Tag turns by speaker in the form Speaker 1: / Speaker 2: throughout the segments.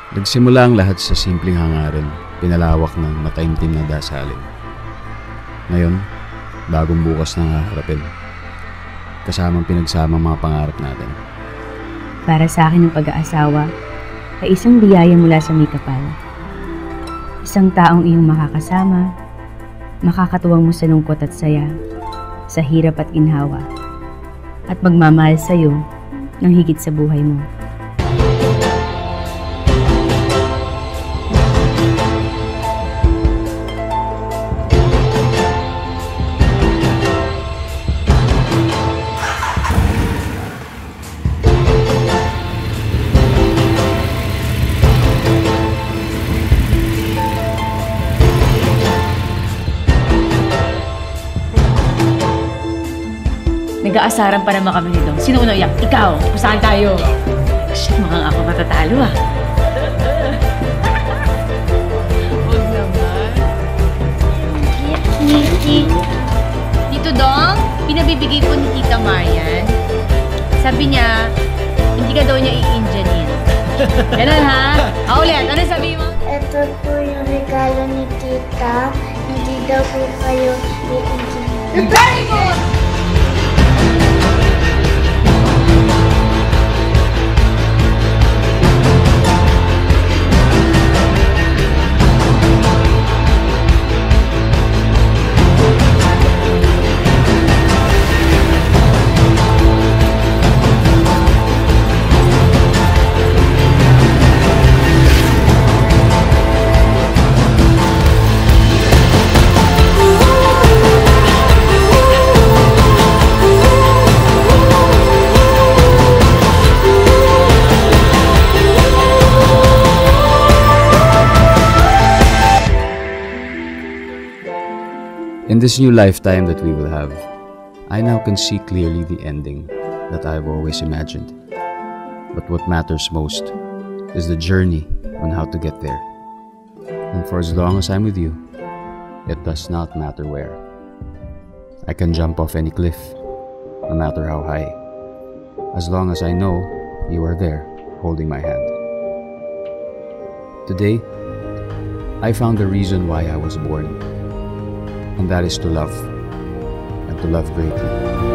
Speaker 1: Nagsimula ang lahat sa simpleng hangarin, pinalawak ng mataimtim na dasalin. Ngayon, bagong bukas na haharapin. Kasamang pinagsamang mga pangarap natin.
Speaker 2: Para sa akin ang pag-aasawa ay isang biyaya mula sa may kapal. Isang taong iyong makakasama, makakatuwang mo sa lungkot at saya, sa hirap at ginhawa, at magmamahal sa iyo ng higit sa buhay mo.
Speaker 3: Nag-aasaran pa naman kami nito. Sino una iyak? Ikaw! Saan tayo? Shit, mukhang ako matatalo ah. Huwag naman. Dito Dong, pinabibigay ko ni Tita Marian. Sabi niya, hindi ka daw niya i-Indianin. Ganun ha? Ulit, ano sabi mo?
Speaker 4: Ito po yung regalo ni Tita. Hindi daw po kayo i-Indianin.
Speaker 3: Very good!
Speaker 1: In this new lifetime that we will have, I now can see clearly the ending that I've always imagined. But what matters most is the journey on how to get there. And for as long as I'm with you, it does not matter where. I can jump off any cliff, no matter how high, as long as I know you are there holding my hand. Today, I found the reason why I was born. And that is to love, and to love greatly.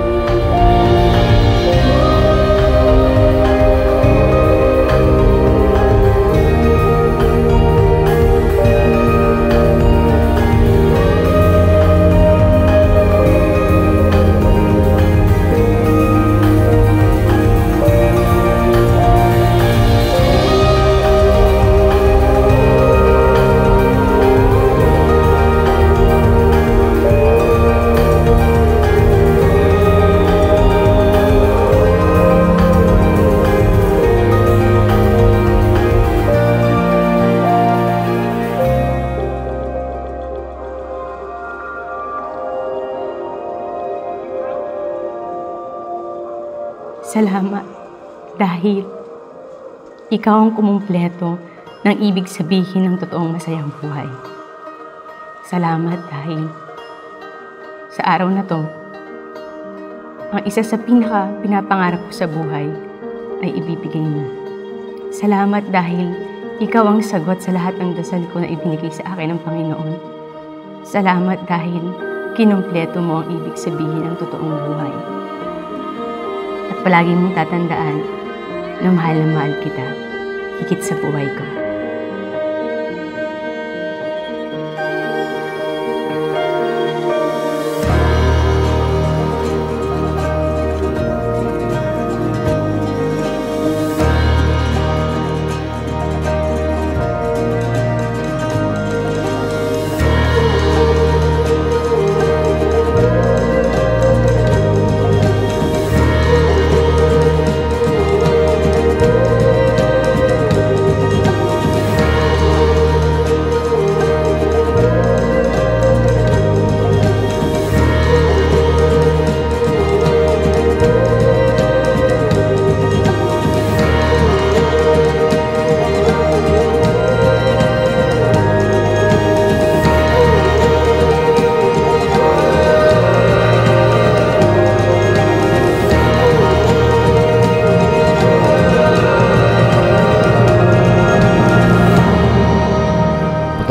Speaker 2: Salamat dahil ikaw ang kumumpleto ng ibig sabihin ng totoong masayang buhay. Salamat dahil sa araw na to, ang isa sa pinapangarap ko sa buhay ay ibibigay mo. Salamat dahil ikaw ang sagot sa lahat ng dasal ko na ibinigay sa akin ng Panginoon. Salamat dahil kinumpleto mo ang ibig sabihin ng totoong buhay. At palagi mong tatandaan na mahal kita, higit sa buhay ko.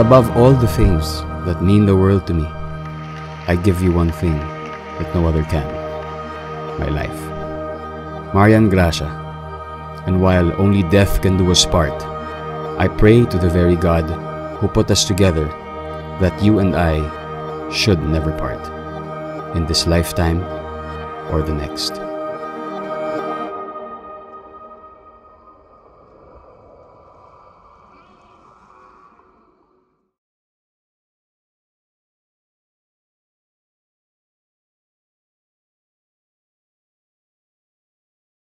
Speaker 1: above all the things that mean the world to me, I give you one thing that no other can: my life. Marian Gracia. And while only death can do us part, I pray to the very God who put us together that you and I should never part, in this lifetime or the next.